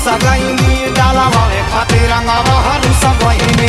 रुसगैनी डालावे खातिर रंगवा रुसगैनी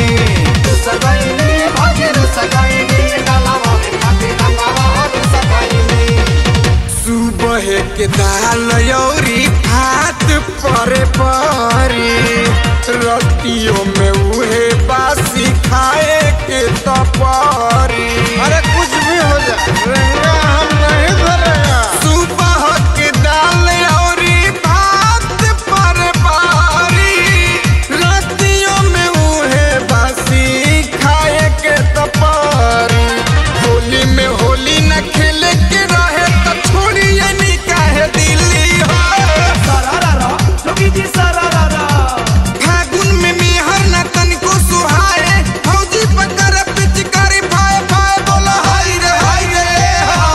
भौजी रुसगैनी डालावे खातिर रंगवा रुसगैनी। सुबह के दाल औरी भात परे परी रतियों में उहे बासी खाए के तपरी। अरे कुछ भी हो जाए रंगा हम नहीं धरेगा। सुबह के दाल औरी भात परे परी रतियों में उहे बासी खाए के तपरी। होली में होली न खेले के रहे तो छोड़िए नी काहे दिल्ली हो। सरारा जोगी जी सरारा फागुन में मेहर न तनिको सुहाए फौजी पकर पिचकारी भाई भाई बोलो हाय रे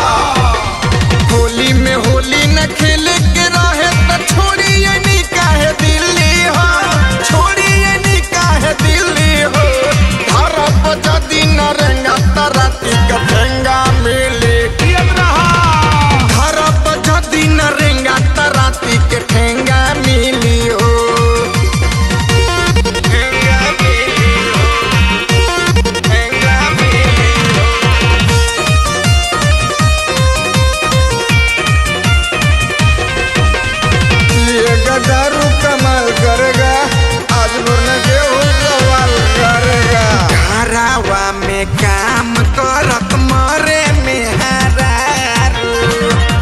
होली में होली न खेले के रहे तो छोड़िए नी काहे दिल्ली हो। छोड़िए नी काहे दिल्ली हो। घर पर जदी न रेंगा तराती का ठेंगा मिली। घर पर जदी न रेंगा तराती के ठेंगा मिली हो। ये दारू कमाल करेगा आज वरना गेहूं सवाल करेगा। घरावा में काम करत मरे में हरारू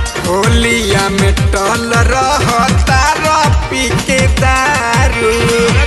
होलिया में टल रहता पी के दारू।